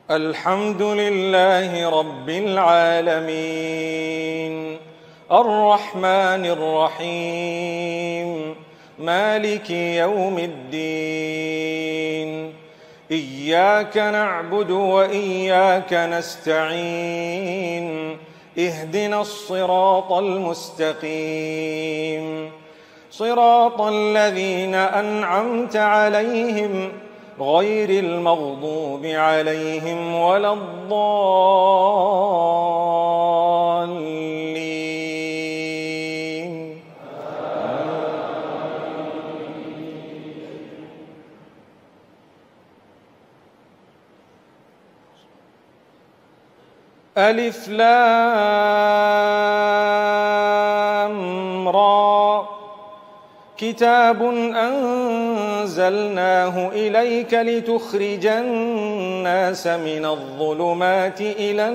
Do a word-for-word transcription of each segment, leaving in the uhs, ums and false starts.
الحمد لله رب العالمين الرحمن الرحيم مالك يوم الدين إياك نعبد وإياك نستعين اهدنا الصراط المستقيم صراط الذين أنعمت عليهم غير المغضوب عليهم ولا الضالين. ألف لام را كتاب أنزلناه إليك لتخرج الناس من الظلمات إلى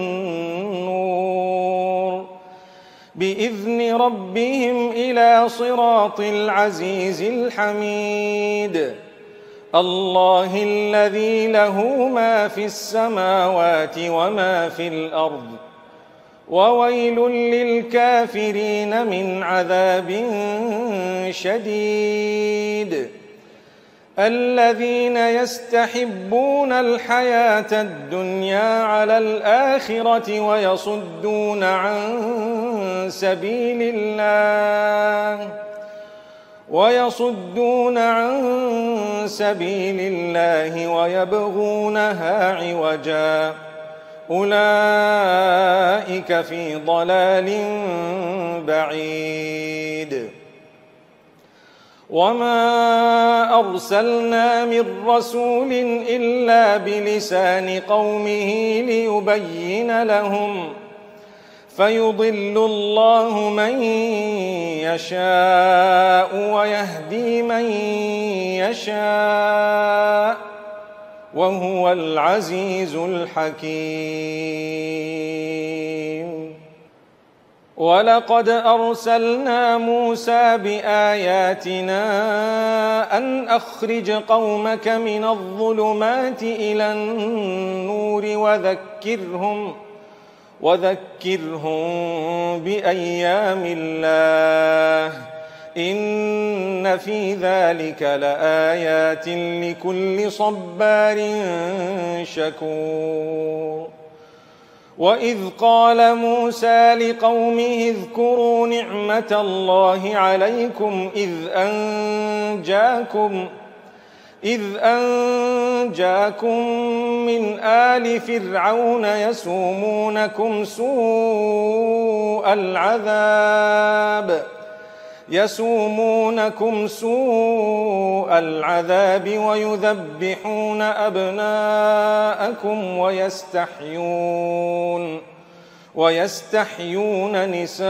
النور بإذن ربهم إلى صراط العزيز الحميد الله الذي له ما في السماوات وما في الأرض وويل للكافرين من عذاب شديد الذين يستحبون الحياة الدنيا على الآخرة ويصدون عن سبيل الله ويصدون عن سبيل الله ويبغونها عوجا أولئك في ضلال بعيد وما أرسلنا من رسول إلا بلسان قومه ليبين لهم فيضل الله من يشاء ويهدي من يشاء وهو العزيز الحكيم ولقد أرسلنا موسى بآياتنا أن أخرج قومك من الظلمات إلى النور وذكرهم وذكرهم بأيام الله إن في ذلك لآيات لكل صبار شكور وإذ قال موسى لقومه اذكروا نعمة الله عليكم إذ أنجاكم إذ أنجاكم من آل فرعون يسومونكم سوء العذاب يسومونكم سوء العذاب ويذبحون أبناءكم ويستحيون ويستحيون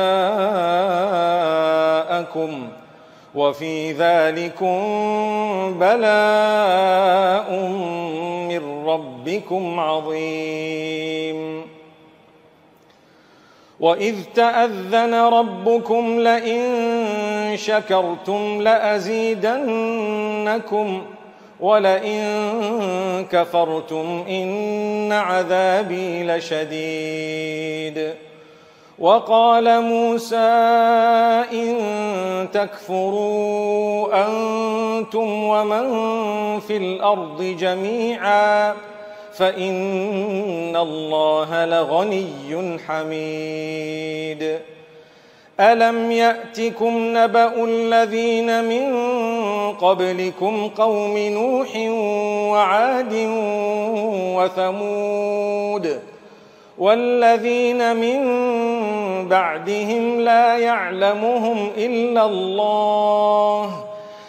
نساءكم وفي ذلكم بلاء من ربكم عظيم وإذ تأذن ربكم لئن شكرتم لأزيدنكم ولئن كفرتم إن عذابي لشديد وقال موسى إن تكفروا أنتم ومن في الأرض جميعا فإن الله لغني حميد ألم يأتكم نبأ الذين من قبلكم قوم نوح وعاد وثمود والذين من بعدهم لا يعلمهم إلا الله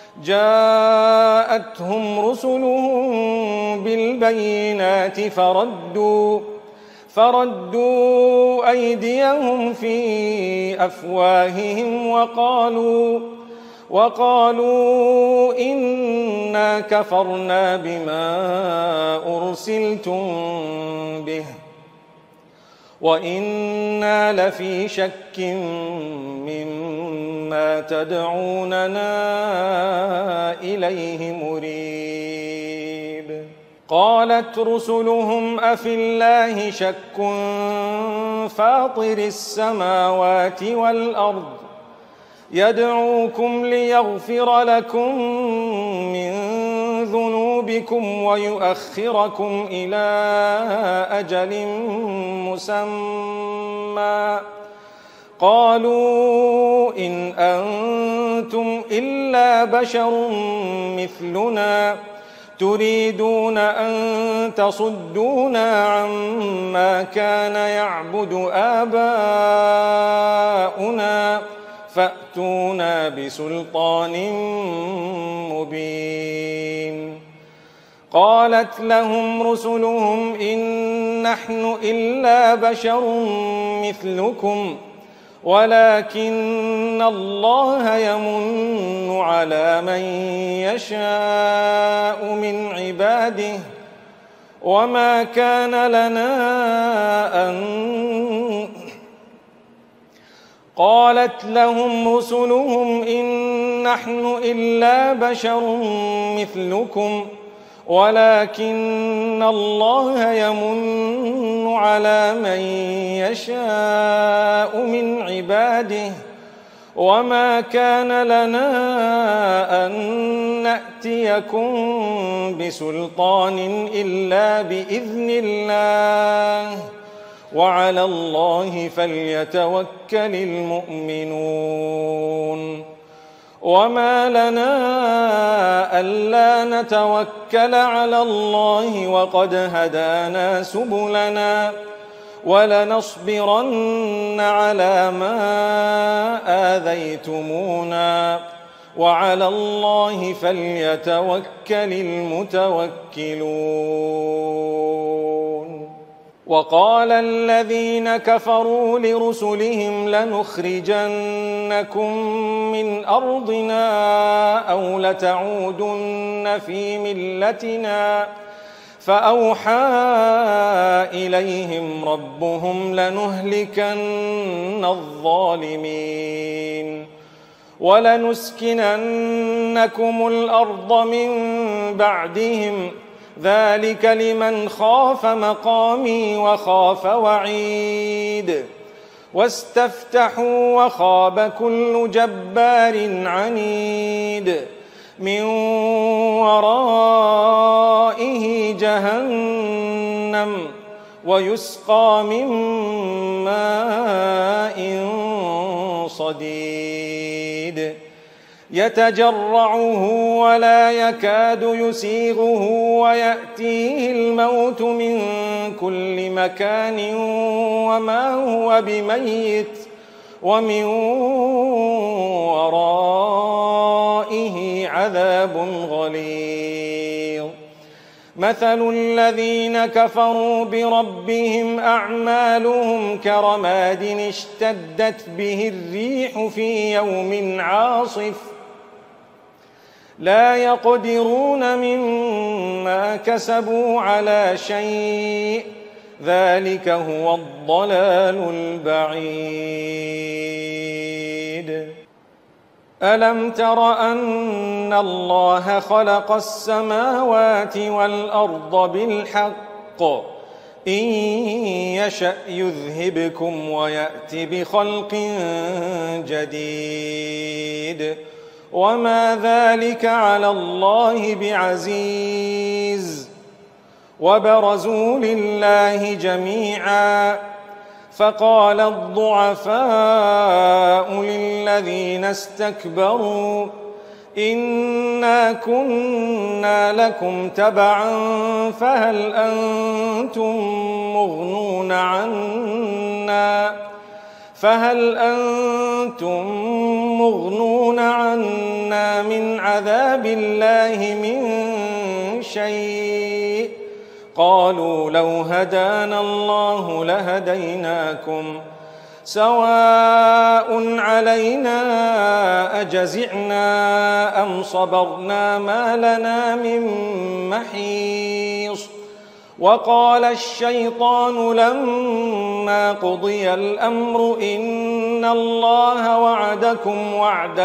جاءتهم رسلهم بالبينات فردوا فردوا أيديهم في أفواههم وقالوا وقالوا إنا كفرنا بما أرسلتم به وإنا لفي شك مما تدعوننا إليه مريب قالت رسلهم أفي الله شك فاطر السماوات والأرض يدعوكم ليغفر لكم من ذنوبكم ويؤخركم إلى أجل مسمى قالوا إن أنتم إلا بشر مثلنا تريدون أن تصدونا عما كان يعبد آباؤنا فأتونا بسلطان مبين. قالت لهم رسلهم إن نحن إلا بشر مثلكم ولكن الله يمن على من يشاء من عباده وما كان لنا أن قالت لهم رسلهم إن نحن إلا بشر مثلكم ولكن الله يمن على من يشاء من عباده وما كان لنا أن نأتيكم بسلطان إلا بإذن الله وعلى الله فليتوكل المؤمنون. وما لنا ألا نتوكل على الله وقد هدانا سبلنا ولنصبرن على ما آذيتمونا وعلى الله فليتوكل المتوكلون. وقال الذين كفروا لرسلهم لنخرجنكم من أرضنا أو لتعودن في ملتنا فأوحى إليهم ربهم لنهلكن الظالمين ولنسكننكم الأرض من بعدهم ذلك لمن خاف مقامي وخاف وعيد. واستفتحوا وخاب كل جبار عنيد من ورائه جهنم ويسقى من ماء صديد يتجرعه ولا يكاد يسيغه ويأتيه الموت من كل مكان وما هو بميت ومن ورائه عذاب غليظ. مثل الذين كفروا بربهم أعمالهم كرماد اشتدت به الريح في يوم عاصف لا يقدرون مما كسبوا على شيء ذلك هو الضلال البعيد. ألم تر أن الله خلق السماوات والأرض بالحق إن يشأ يذهبكم ويأت بخلق جديد وما ذلك على الله بعزيز. وبرزوا لله جميعا فقال الضعفاء للذين استكبروا إنا كنا لكم تبعا فهل أنتم مغنون عنا فهل أنتم مغنون عنا من عذاب الله من شيء قالوا لو هدانا الله لهديناكم سواء علينا أجزعنا أم صبرنا ما لنا من محيص. وقال الشيطان لما قضي الأمر إن الله وعدكم وعد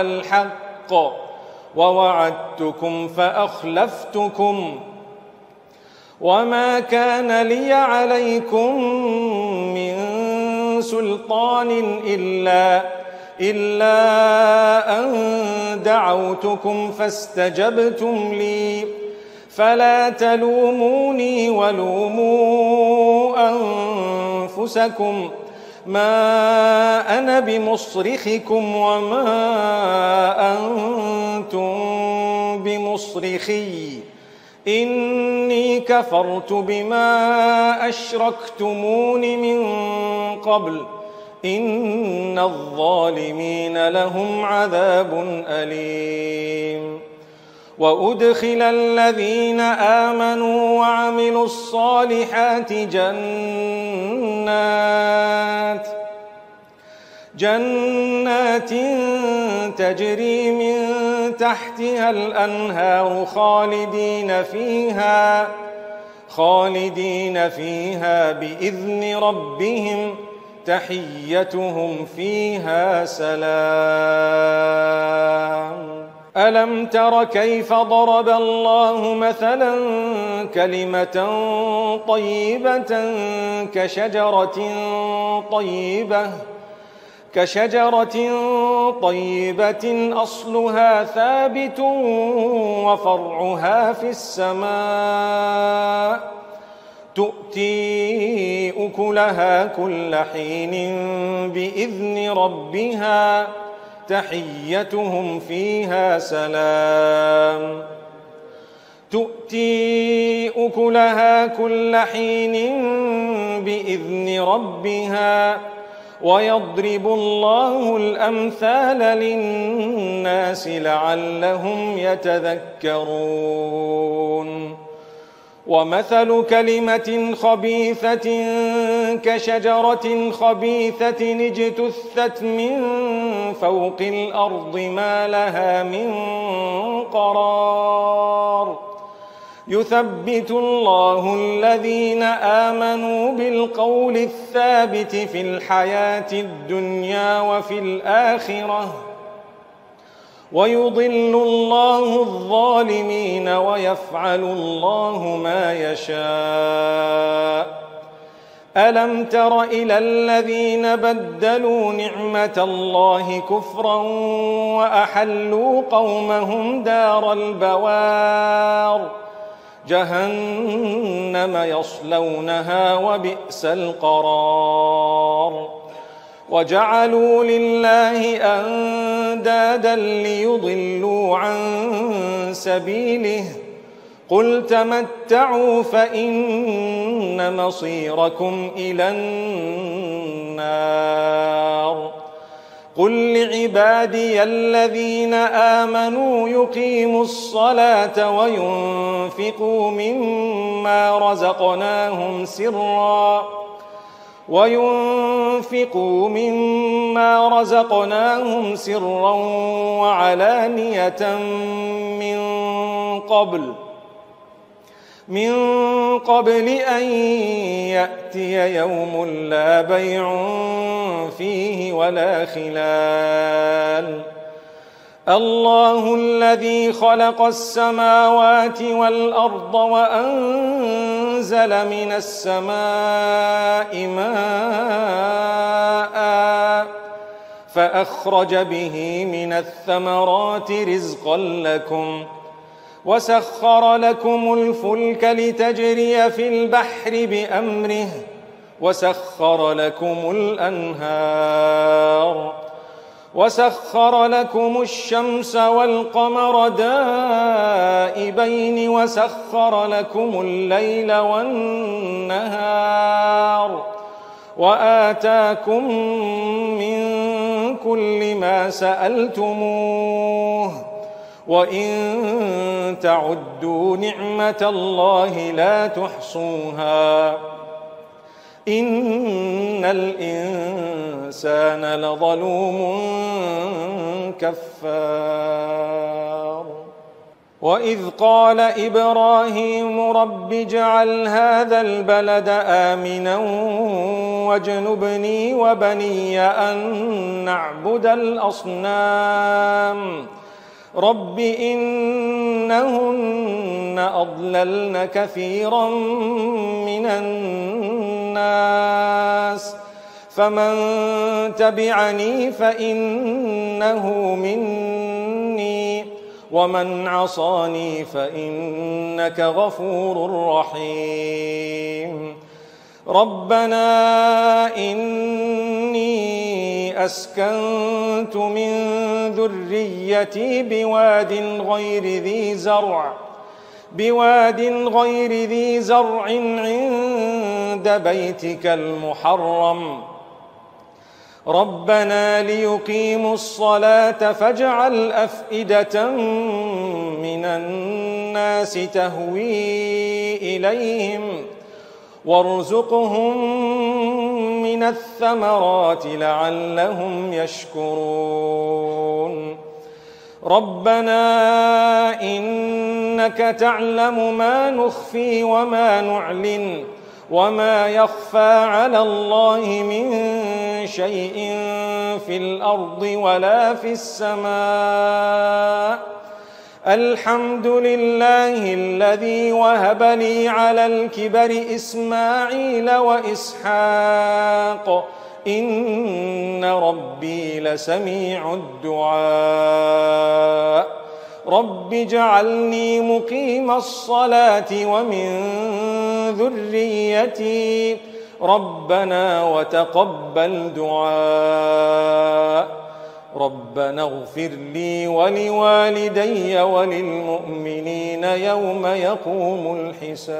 الحق ووعدتكم فأخلفتكم وما كان لي عليكم من سلطان إلا, إلا أن دعوتكم فاستجبتم لي فلا تلوموني ولوموا أنفسكم ما أنا بمصرخكم وما أنتم بمصرخي إني كفرت بما أشركتمون من قبل إن الظالمين لهم عذاب أليم وأدخل الذين آمنوا وعملوا الصالحات جنات جنات تجري من تحتها الأنهار خالدين فيها خالدين فيها بإذن ربهم تحيتهم فيها سلام. ألم تر كيف ضرب الله مثلا كلمة طيبة كشجرة طيبة كشجرة طيبة أصلها ثابت وفرعها في السماء تؤتي أكلها كل حين بإذن ربها تحيتهم فيها سلام. تؤتي أكلها كل حين بإذن ربها ويضرب الله الأمثال للناس لعلهم يتذكرون. ومثل كلمة خبيثة كشجرة خبيثة اجتثت من فوق الأرض ما لها من قرار يثبت الله الذين آمنوا بالقول الثابت في الحياة الدنيا وفي الآخرة ويضل الله الظالمين ويفعل الله ما يشاء. ألم تر إلى الذين بدلوا نعمة الله كفرا وأحلوا قومهم دار البوار جهنم يصلونها وبئس القرار. وجعلوا لله أندادا ليضلوا عن سبيله قل تمتعوا فإن مصيركم إلى النار. قل لعبادي الذين آمنوا يقيموا الصلاة وينفقوا مما رزقناهم سرا وينفقوا مما رزقناهم سرا وعلانية من قبل من قبل أن يأتي يوم لا بيع فيه ولا خلال. الله الذي خلق السماوات والأرض وأنزل من السماء ماء فأخرج به من الثمرات رزقا لكم وسخر لكم الفلك لتجري في البحر بأمره وسخر لكم الأنهار وسخر لكم الشمس والقمر دائبين وسخر لكم الليل والنهار وآتاكم من كل ما سألتموه وإن تعدوا نعمة الله لا تحصوها إن الإنسان لظلوم كفار. وإذ قال إبراهيم رب اجعل هذا البلد آمنا واجنبني وبني أن نعبد الأصنام رب إنهن أضللن كثيرا من الناس فمن تبعني فإنه مني ومن عصاني فإنك غفور رحيم ربنا إني أسكنت من ذريتي بواد غير ذي زرع بواد غير ذي زرع عند بيتك المحرم ربنا ليقيموا الصلاة فاجعل أفئدة من الناس تهوي إليهم وارزقهم من الثمرات لعلهم يشكرون ربنا إنك تعلم ما نخفي وما نعلن وما يخفى على الله من شيء في الأرض ولا في السماء الحمد لله الذي وهب لي على الكبر إسماعيل وإسحاق إن ربي لسميع الدعاء رب اجعلني مقيم الصلاة ومن ذريتي ربنا وتقبل دعاء ربنا اغفر لي ولوالدي وللمؤمنين يوم يقوم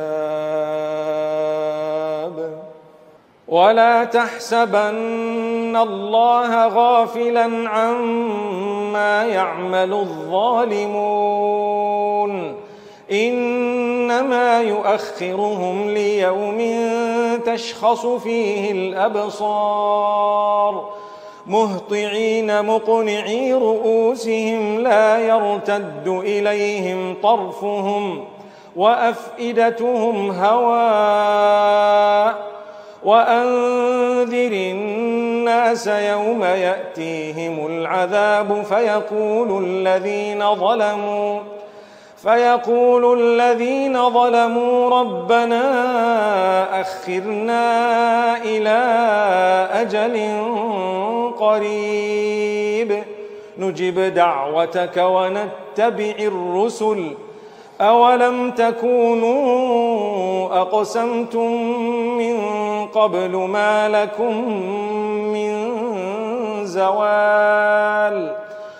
الحساب ولا تحسبن الله غافلا عما يعمل الظالمون إنما يؤخرهم ليوم تشخص فيه الأبصار مهطعين مقنعي رؤوسهم لا يرتد إليهم طرفهم وأفئدتهم هواء وأنذر الناس يوم يأتيهم العذاب فيقول الذين ظلموا فيقول الذين ظلموا ربنا أخرنا إلى أجل قريب نجب دعوتك ونتبع الرسل أولم تكونوا أقسمتم من قبل ما لكم من زوال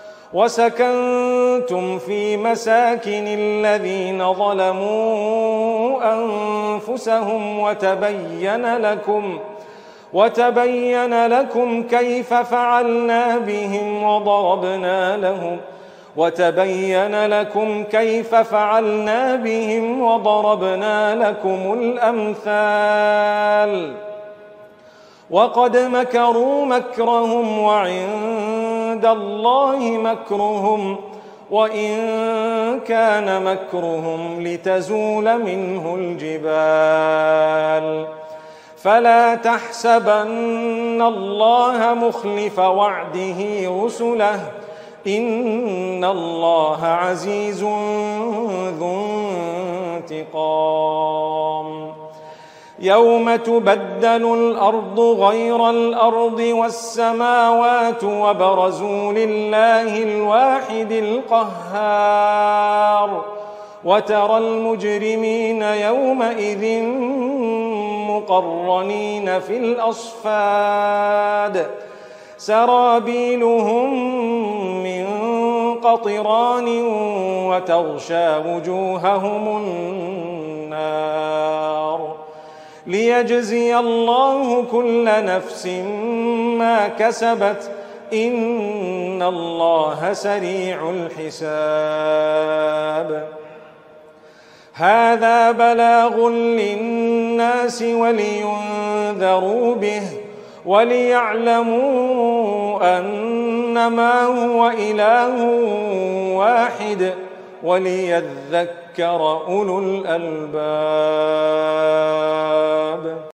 وسكنتم في مساكن الذين ظلموا أنفسهم وتبين لكم وتبين لكم كيف فعلنا بهم وضربنا لهم وتبين لكم كيف فعلنا بهم وضربنا لكم الأمثال وقد مكروا مكرهم وعند الله مكرهم وإن كان مكرهم لتزول منه الجبال فلا تحسبن الله مخلف وعده رسله إن الله عزيز ذو انتقام يوم تبدل الأرض غير الأرض والسماوات وبرزوا لله الواحد القهار وترى المجرمين يومئذ مقرنين في الأصفاد سرابيلهم من قطران وتغشى وجوههم النار ليجزي الله كل نفس ما كسبت إن الله سريع الحساب هذا بلاغ للناس ولينذروا به وليعلموا أنما هو إله واحد وليذكر أولو الألباب.